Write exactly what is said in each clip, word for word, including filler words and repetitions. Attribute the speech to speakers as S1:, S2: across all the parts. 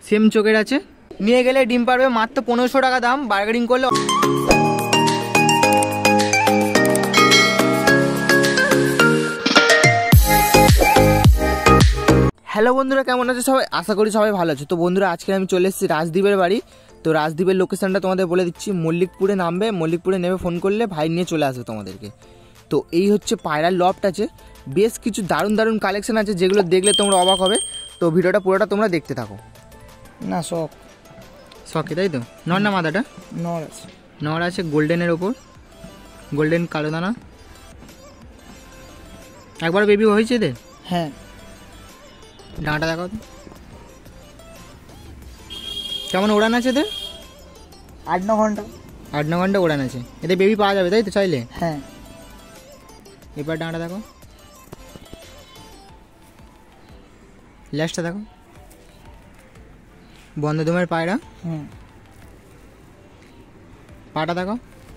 S1: Same চোখের আছে, নিয়ে গেলে ডিম পারবে মাত্র পনেরোশো টাকা দাম, বার্গেনিং করলে। হ্যালো বন্ধুরা, কেমন আছে সবাই? আশা করি সবাই ভালো আছে। তো বন্ধুরা, আজকে আমি চলে এসেছি রাজদীপের বাড়ি। তো রাজদীপের লোকেশনটা তোমাদের বলে দিচ্ছি, মল্লিকপুরে নামবে, মল্লিকপুরে নেমে ফোন করলে ভাই নিয়ে চলে আসবে তোমাদেরকে। তো এই হচ্ছে পায়রার লফট আছে, বেশ কিছু দারুণ দারুণ কালেকশন আছে যেগুলো দেখলে তোমরা অবাক হবে। তো ভিডিওটা পুরোটা তোমরা দেখতে থাকো।
S2: না শখ
S1: শখে, তাই তো? নর না মাদাটা?
S2: নর আছে।
S1: নর আছে গোল্ডেনের ওপর, গোল্ডেন কালো দানা। একবার বেবি হয়েছে এদের?
S2: হ্যাঁ।
S1: ডাঁটা দেখো তো কেমন ওড়ান আছে এদের?
S2: আট ন ঘন্টা
S1: আট ন ঘন্টা ওড়ান আছে এদের। বেবি পাওয়া যাবে তাই তো চাইলে?
S2: হ্যাঁ।
S1: এবার ডাঁটা দেখো, ল্যাসটা দেখো, বন্ধদমের পায়রা।
S2: হুম।
S1: পাটা দেখো,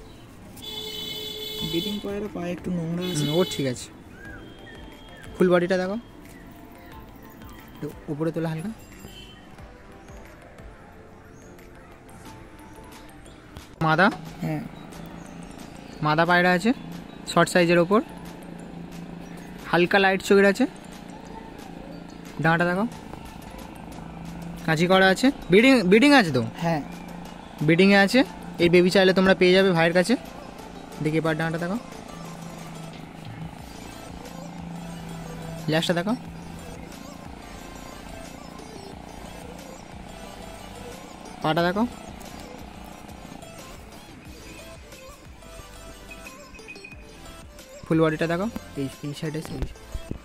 S2: ব্রিডিং পায়রা পায়ে একটু নোংরা আছে।
S1: ও ঠিক আছে। ফুল বডিটা দেখো, উপরে তোলা হালকা। মাদা,
S2: হ্যাঁ
S1: মাদা পায়রা আছে শর্ট সাইজের ওপর, হালকা লাইট চোখের আছে। ডাঁটা দেখো, কাঁচি করা আছে। ব্রিডিং ব্রিডিং আছে তো?
S2: হ্যাঁ
S1: ব্রিডিংয়ে আছে। এই বেবি চাইলে তোমরা পেয়ে যাবে ভাইয়ের কাছে। দেখি এবার ডাঁটা দেখো, ল্যাসটা দেখো, পাটা দেখো, ফুল বডিটা দেখো। এই এই সাইডে ঠিক আছে।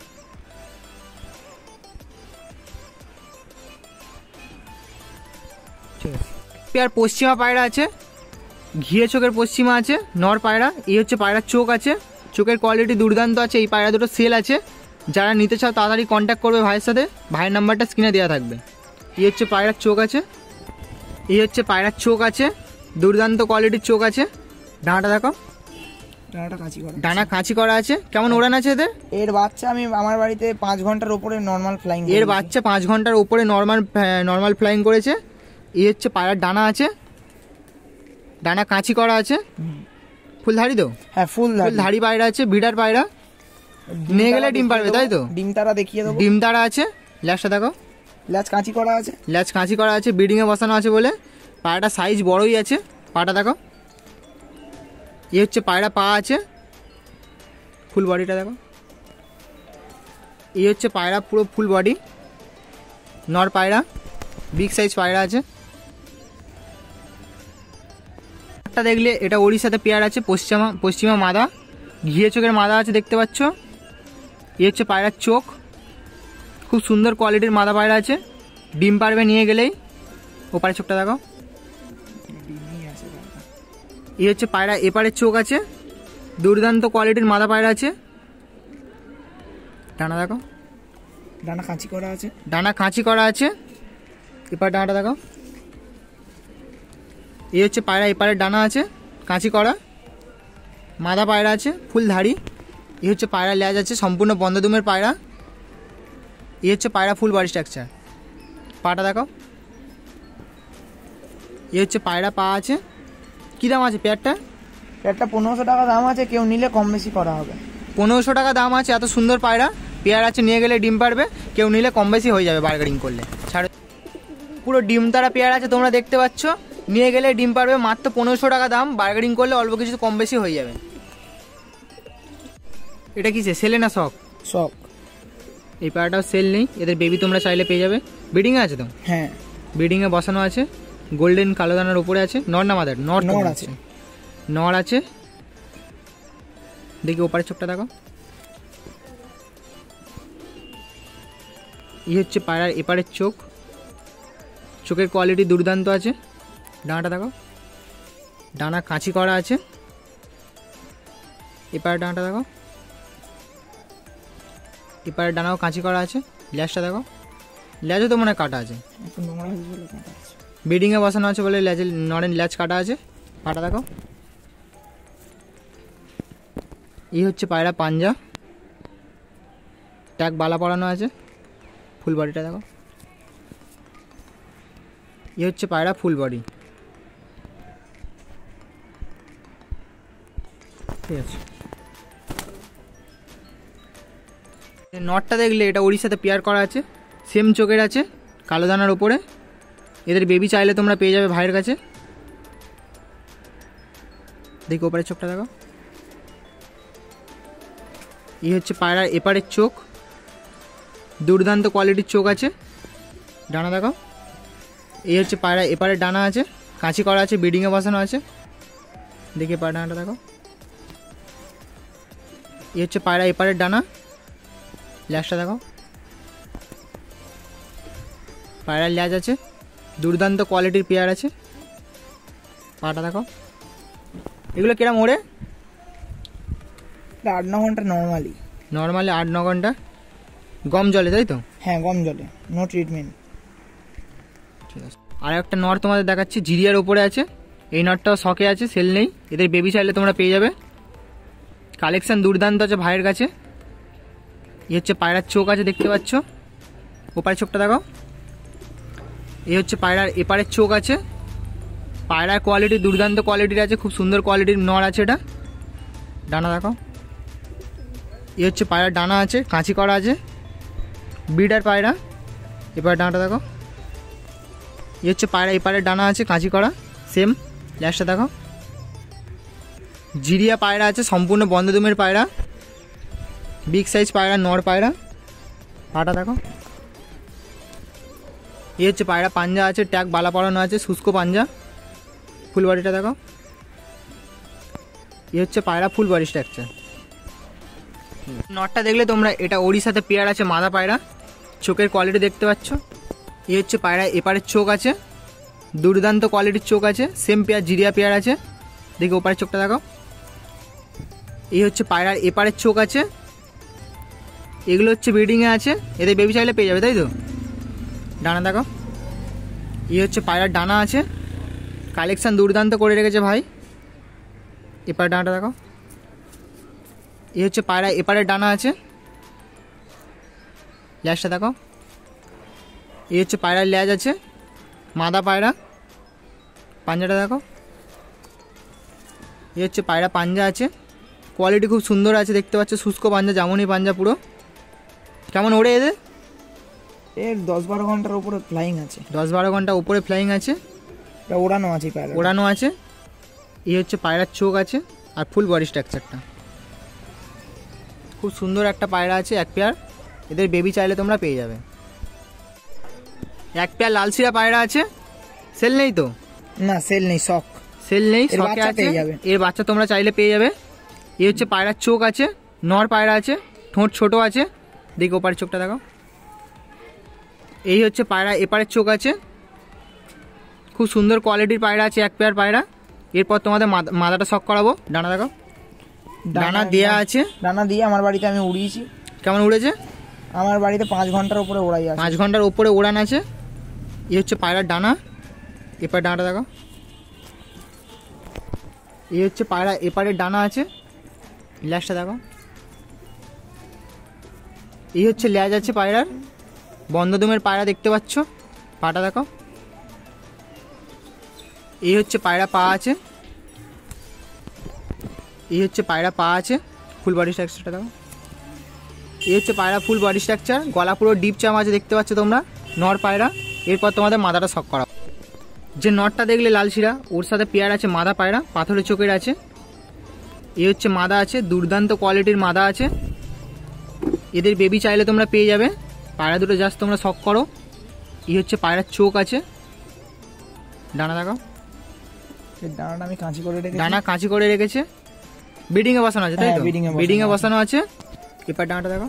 S1: পেয়ার পশ্চিমা পায়রা আছে, ঘিয়ে চোখের পশ্চিমা আছে, নর পায়রা। এই হচ্ছে পায়রার চোখ আছে, চোখের কোয়ালিটি দুর্দান্ত আছে। এই পায়রা দুটো সেল আছে, যারা নিতে চাও তাড়াতাড়ি কন্ট্যাক্ট করবে ভাইয়ের সাথে, ভাইয়ের নাম্বারটা স্ক্রিনে দেওয়া থাকবে। এই হচ্ছে পায়রার চোখ আছে, এই হচ্ছে পায়রার চোখ আছে, দুর্দান্ত কোয়ালিটির চোখ আছে। ডানাটা দেখো,
S2: ডানাটা কাঁচি করা,
S1: ডানা কাঁচি করা আছে। কেমন ওড়ান আছে এদের?
S2: এর বাচ্চা আমি আমার বাড়িতে পাঁচ ঘন্টার উপরে নর্মাল ফ্লাইং।
S1: এর বাচ্চা পাঁচ ঘন্টার উপরে নর্মাল নর্মাল ফ্লাইং করেছে। এই হচ্ছে পায়রার ডানা আছে, ডানা কাঁচি করা আছে। ফুলধারি তো?
S2: হ্যাঁ ফুল
S1: ধাড়ি পায়রা আছে, বিডার পায়রা। নিয়ে গেলে ডিম পারবে তাই তো?
S2: ডিম তারা দেখিয়ে দেবো।
S1: ডিম তারা আছে। ল্যাচটা দেখো,
S2: ল্যাচ কাঁচি করা আছে,
S1: ল্যাচ কাঁচি করা আছে, ব্রিডিংয়ে বসানো আছে বলে। পায়রাটা সাইজ বড়ই আছে। পাটা দেখো, এই হচ্ছে পায়রা পা আছে, ফুল বডিটা দেখো। এই হচ্ছে পায়রা পুরো ফুল বডি, নর পায়রা, বিগ সাইজ পায়রা আছে। একটা দেখলে এটা ওড়িশাতে পেয়ার আছে, পশ্চিমা পশ্চিমা মাদা, ঘিয়ে চোখের মাদা আছে দেখতে পাচ্ছ। এই হচ্ছে পায়রার চোখ, খুব সুন্দর কোয়ালিটির মাদা পায়রা আছে, ডিম পারবে নিয়ে গেলেই। ওপারে চোখটা দেখো। এই হচ্ছে পায়রা এপারের চোখ আছে, দুর্দান্ত কোয়ালিটির মাদা পায়রা আছে। ডানা দেখো,
S2: ডানা কাঁচি করা আছে,
S1: ডানা কাঁচি করা আছে। এপার ডানাটা দেখো। এই হচ্ছে পায়রা এপারের ডানা আছে, কাঁচি করা, মাদা পায়রা আছে, ফুল ধাড়ি। এই হচ্ছে পায়রা ল্যাজ আছে, সম্পূর্ণ বন্ধদমের পায়রা। এই হচ্ছে পায়রা ফুল বডি স্ট্রাকচার। পাটা দেখো। এই হচ্ছে পায়রা পা আছে। কী দাম আছে পেয়ারটা?
S2: পেয়ারটা পনেরোশো টাকা দাম আছে, কেউ নিলে কম বেশি করা হবে।
S1: পনেরোশো টাকা দাম আছে, এত সুন্দর পায়রা। পেয়ার আছে, নিয়ে গেলে ডিম পারবে, কেউ নিলে কম বেশি হয়ে যাবে বার্গেনিং করলে। ছাড়ে পুরো ডিম তারা পেয়ার আছে, তোমরা দেখতে পাচ্ছ। নিয়ে গেলে ডিম পারবে মাত্র পনেরোশো টাকা দাম, বার্গেনিং করলে অল্প কিছু কম বেশি হয়ে যাবে। এটা কিসে, সেলে না শখ?
S2: শখ।
S1: এই পায়রাটাও সেল নেই, এদের বেবি তোমরা চাইলে পেয়ে যাবে। ব্রিডিংয়ে আছে তো?
S2: হ্যাঁ
S1: ব্রিডিংয়ে বসানো আছে, গোল্ডেন কালো দানার উপরে আছে। নর না মাদার? নর
S2: নর আছে,
S1: নর আছে। দেখি ওপারে চোখটা দেখো। এই হচ্ছে পায়রার এপারের চোখ, চোখের কোয়ালিটি দুর্দান্ত আছে। ডানাটা দেখো, ডানা কাঁচি করা আছে। এপারের ডানাটা দেখো, এপারের ডানাও কাঁচি করা আছে। ল্যাজটা দেখো, ল্যাজও তো মনে হয় কাটা আছে, ব্রিডিংয়ে বসানো আছে বলে ল্যাজের নরেন ল্যাজ কাটা আছে। পাটা দেখো। এই হচ্ছে পায়রা পাঞ্জা, ট্যাগ বালা পড়ানো আছে, ফুল বডিটা দেখো। এ হচ্ছে পায়রা ফুল বডি। ঠিক আছে, নটটা দেখলে এটা ওর সাথে পেয়ার করা আছে, সেম চোখের আছে, কালো দানার ওপরে। এদের বেবি চাইলে তোমরা পেয়ে যাবে ভাইয়ের কাছে। দেখো ওপারের চোখটা দেখো, এই হচ্ছে পায়রার এপারের চোখ, দুর্দান্ত কোয়ালিটির চোখ আছে। ডানা দেখো, এই হচ্ছে পায়রা এপারের ডানা আছে, কাঁচি করা আছে, ব্রিডিংয়ে বসানো আছে। দেখে পায়রা ডানাটা দেখো, এই হচ্ছে পায়রা এপারের ডানা, ল্যাজটা দেখো, পায়রার ল্যাজ আছে, দুর্দান্ত কোয়ালিটির পেয়ার আছে। পাটা দেখো, এগুলো কিরম ওড়ে?
S2: আট ন ঘন্টা নর্মালি
S1: নর্মালি আট ন ঘন্টা গম জলে, তাই তো?
S2: হ্যাঁ, গম জলে, নো ট্রিটমেন্ট।
S1: ঠিক আছে, আর একটা নট তোমাদের দেখাচ্ছি, জিরিয়ার ওপরে আছে। এই নটটাও শখে আছে, সেল নেই। এদের বেবি চাইলে তোমরা পেয়ে যাবে। কালেকশন দুর্দান্ত আছে ভাইয়ের কাছে। এই হচ্ছে পায়রার চোখ আছে, দেখতে পাচ্ছ, ওপারের চোখটা দেখো। এই হচ্ছে পায়রার এপারের চোখ আছে। পায়রার কোয়ালিটি দুর্দান্ত কোয়ালিটির আছে, খুব সুন্দর কোয়ালিটির নর আছে এটা। ডানা দেখো, এই হচ্ছে পায়রার ডানা আছে, কাঁচি করা আছে, ব্রিডার পায়রা। এবার ডানাটা দেখো, এই হচ্ছে পায়রা এপারের ডানা আছে, কাঁচি করা, সেম। ল্যাজটা দেখো, জিরিয়া পায়রা আছে, সম্পূর্ণ বন্ধদুমের পায়রা, বিগ সাইজ পায়রা, নর পায়রা। পাটা দেখো, এই হচ্ছে পায়রা পাঞ্জা আছে, ট্যাগ বালা পড়ানো আছে, শুষ্ক পাঞ্জা। ফুল বডিটা দেখো, এই হচ্ছে পায়রা ফুল বডি স্ট্রাকচার। নটটা দেখলে তোমরা এটা ওরই সাথে পেয়ার আছে, মাদা পায়রা। চোখের কোয়ালিটি দেখতে পাচ্ছ। এই হচ্ছে পায়রা এপারের চোখ আছে, দুর্দান্ত কোয়ালিটির চোখ আছে, সেম পেয়ার জিরিয়া পেয়ার আছে। দেখি ওপারের চোখটা দেখো, এই হচ্ছে পায়রার এপারের চোখ আছে। এগুলো হচ্ছে ব্রিডিংয়ে আছে, এদের বেবি চাইলে পেয়ে যাবে, তাই তো? ডানা দেখো, এই হচ্ছে পায়রার ডানা আছে, কালেকশান দুর্দান্ত করে রেখেছে ভাই। এপারের ডানাটা দেখো, এই হচ্ছে পায়রা এপারের ডানা আছে, ল্যাজটা দেখো, এই হচ্ছে পায়রার ল্যাজ আছে, মাদা পায়রা। পাঞ্জাটা দেখো, এই হচ্ছে পায়রা পাঞ্জা আছে, কোয়ালিটি খুব সুন্দর আছে, দেখতে পাচ্ছ, শুষ্ক পাঞ্জা, যেমনই পাঞ্জা পুরো। কেমন ওড়ে এদের?
S2: এর দশ বারো ঘন্টার উপরে ফ্লাইং আছে।
S1: দশ বারো ঘন্টা উপরে ফ্লাইং আছে,
S2: এটা ওড়ানো আছে, পায়রা
S1: ওড়ানো আছে। এই হচ্ছে পায়রার চোখ আছে আর ফুল বডি স্ট্রাকচারটা। খুব সুন্দর একটা পায়রা আছে, এক পেয়ার। এদের বেবি চাইলে তোমরা পেয়ে যাবে। এক পেয়ার লালশিরা পায়রা আছে, সেল নেই তো?
S2: না, সেল নেই, শখ।
S1: সেল নেই,
S2: এর
S1: শখে
S2: বাচ্চা
S1: আছে।
S2: পেয়ে যাবে।
S1: এর বাচ্চা তোমরা চাইলে পেয়ে যাবে। এই হচ্ছে পায়রার চোখ আছে, নর পায়রা আছে, ঠোঁট ছোট আছে। দেখি ওপারের চোখটা দেখো, এই হচ্ছে পায়রা এপারের চোখ আছে, খুব সুন্দর কোয়ালিটির পায়রা আছে, এক পেয়ার পায়রা। এরপর তোমাদের মাদা- মাদাটা শখ করাবো। ডানা দেখো, ডানা দেয়া আছে,
S2: ডানা দিয়ে আমার বাড়িতে আমি উড়িয়েছি।
S1: কেমন উড়েছে?
S2: আমার বাড়িতে পাঁচ ঘন্টার উপরে ওড়াই আছে।
S1: পাঁচ ঘন্টার উপরে উড়ান আছে। এই হচ্ছে পায়রার ডানা, এপার ডানাটা দেখো, এই হচ্ছে পায়রা এপারের ডানা আছে, ল্যাজটা দেখো, এই হচ্ছে ল্যাজ আছে পায়রার, বন্ধদুমের পায়রা, দেখতে পাচ্ছ। পাটা দেখো, এই হচ্ছে পায়রা পা আছে, এই হচ্ছে পায়রা পা আছে, ফুল বডি স্ট্রাকচারটা দেখো, এই হচ্ছে পায়রা ফুল বডি স্ট্রাকচার, গলা পুরো ডিপ চাম আছে, দেখতে পাচ্ছ তোমরা, নর পায়রা। এরপর তোমাদের মাদাটা শখ করা। যে নটটা দেখলে লালশিরা, ওর সাথে পেয়ার আছে মাদা পায়রা, পাথরের চোখের আছে। এই হচ্ছে মাদা আছে, দুর্দান্ত কোয়ালিটির মাদা আছে। এদের বেবি চাইলে তোমরা পেয়ে যাবে। পায়রা দুটো জাস্ট তোমরা শখ করো। এই হচ্ছে পায়রার চোখ আছে, ডানা দেখো,
S2: এর ডানাটা আমি কাঁচি করে রেখেছি।
S1: ডানা কাঁচি করে রেখেছে, ব্রিডিংয়ে বসানো আছে, তাই
S2: হ্যাঁ,
S1: তো?
S2: breeding এ বসানো
S1: ব্রিডিংয়ে
S2: আছে।
S1: বসানো আছে। এপার ডানাটা দেখো,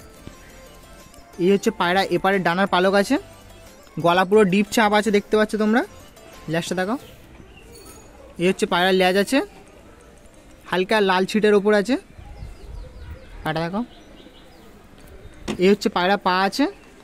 S1: এই হচ্ছে পায়রা এপারের ডানার পালক আছে, গলা পুরো ডিপ চাপ আছে, দেখতে পাচ্ছ তোমরা। ল্যাজটা দেখো, এই হচ্ছে পায়রার ল্যাজ আছে, হালকা লাল ছিটের ওপর আছে। পাটা দেখো, এই হচ্ছে পায়রা পা আছে,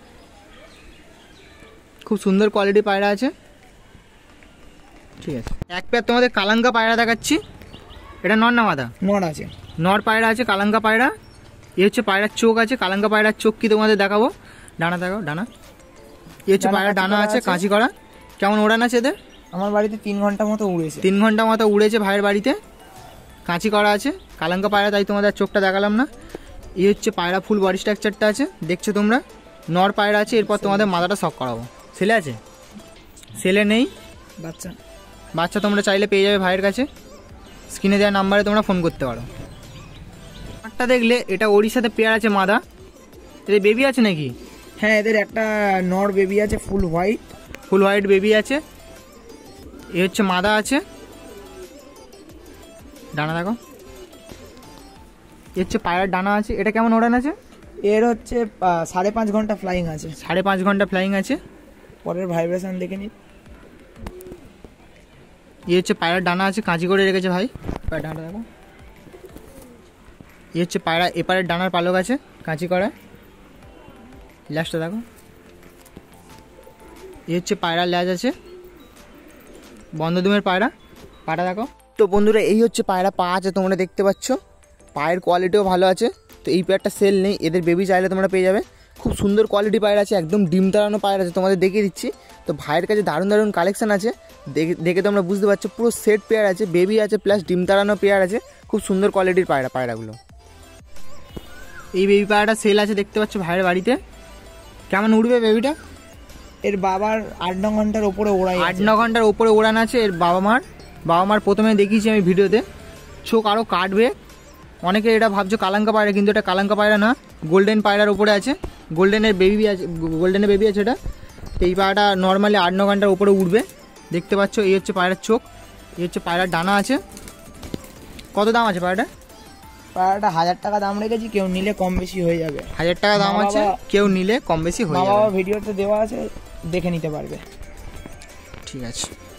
S1: খুব সুন্দর কোয়ালিটি পায়রা আছে। ঠিক আছে, এক পেয়ার তোমাদের কালাঙ্গা পায়রা দেখাচ্ছি। এটা নর না মাদা?
S2: নর আছে।
S1: নর পায়রা আছে, কালাঙ্গা পায়রা। এই হচ্ছে পায়রার চোখ আছে, কালাঙ্গা পায়রার চোখ কি তোমাদের দেখাবো। ডানা দেখো, ডানা, এই হচ্ছে
S2: ডানা
S1: পায়রা
S2: কাঁচি
S1: ডানা
S2: করা
S1: আছে,
S2: আছে।
S1: কাঁচি করা। কেমন ওড়ান আছে এদের?
S2: আমার বাড়িতে তিন ঘন্টা মতো উড়েছে।
S1: তিন ঘন্টা মতো উড়েছে ভাইয়ের বাড়িতে, কাঁচি করা আছে, কালাঙ্কা পায়রা, তাই তোমাদের চোখটা দেখালাম না। এই হচ্ছে পায়রা, ফুল বডি স্ট্রাকচারটা আছে, দেখছো তোমরা। নর পায়রা আছে। এরপর তোমাদের মাথাটা শক করাবো। ছেলে আছে? ছেলে নেই,
S2: বাচ্চা।
S1: বাচ্চা তোমরা চাইলে পেয়ে যাবে ভাইয়ের কাছে, স্ক্রিনে দেওয়া নাম্বারে তোমরা ফোন করতে পারো। একটা দেখলে এটা ওর সাথে পেয়ার আছে মাদা, এদের বেবি আছে নাকি?
S2: হ্যাঁ, এদের একটা নর বেবি আছে, full white.
S1: Full white baby আছে। এ হচ্ছে মাদা আছে, ডানা দেখো। এ হচ্ছে পায়রার ডানা আছে। এটা কেমন ওড়ান আছে?
S2: এর হচ্ছে আহ, সাড়ে পাঁচ ঘন্টা ফ্লাইং আছে।
S1: সাড়ে পাঁচ ঘন্টা ফ্লাইং আছে।
S2: পরের ভাইব্রেশন দেখে নিন।
S1: এ হচ্ছে পায়রার ডানা আছে, কাঁচি করে রেখেছে ভাই। পায়রা ডানাটা দেখো। এ হচ্ছে পায়রা, এপারের ডানার পালক আছে, কাঁচি করা। ল্যাজটা দেখো। এ হচ্ছে পায়রার ল্যাজ আছে, বন্ধ দুমের পায়রা। পাটা দেখো। তো বন্ধুরা, এই হচ্ছে পায়রা, পা আছে তোমরা দেখতে পাচ্ছ, পায়ের কোয়ালিটিও ভালো আছে। তো এই পেয়ারটা সেল নেই, এদের বেবি চাইলে তোমরা পেয়ে যাবে। খুব সুন্দর কোয়ালিটি পায়রা আছে, একদম ডিম তাড়ানো পায়রা আছে, তোমাদের দেখিয়ে দিচ্ছি। তো ভাইয়ের কাছে দারুণ দারুণ কালেকশন আছে, দেখে দেখে তোমরা বুঝতে পারছো। পুরো সেট পেয়ার আছে, বেবি আছে, প্লাস ডিম তাড়ানো পেয়ার আছে। খুব সুন্দর কোয়ালিটির পায়রা পায়রাগুলো। এই বেবি পায়রাটা সেল আছে, দেখতে পাচ্ছ ভাইয়ের বাড়িতে। কেমন উঠবে বেবিটা?
S2: এর বাবার আট ন ঘন্টার ওপরে ওড়াই
S1: আট ন ঘন্টার ওপরে ওড়ান আছে এর বাবা মার। বাবা মার প্রথমে দেখিয়েছি আমি ভিডিওতে, চোখ আরও কাটবে। অনেকে এটা ভাবছো কালাঙ্কা পায়রা, কিন্তু এটা কালাঙ্কা পায়রা না, গোল্ডেন পায়রার ওপরে আছে। গোল্ডেনের বেবি আছে, গোল্ডেনের বেবি আছে এটা। তো এই পায়রাটা নর্মালি আট ন ঘন্টার উপরে উঠবে, দেখতে পাচ্ছ। এই হচ্ছে পায়রার চোখ, এই হচ্ছে পায়রার ডানা আছে। কত দাম আছে পায়রাটা?
S2: পায়রাটা হাজার টাকা দাম রেখেছি, কেউ নিলে কম বেশি হয়ে যাবে।
S1: হাজার টাকা দাম আছে, কেউ নিলে কম বেশি হয়ে
S2: মা
S1: যাবে।
S2: বাবা ভিডিওতে দেওয়া আছে, দেখে নিতে পারবে।
S1: ঠিক আছে।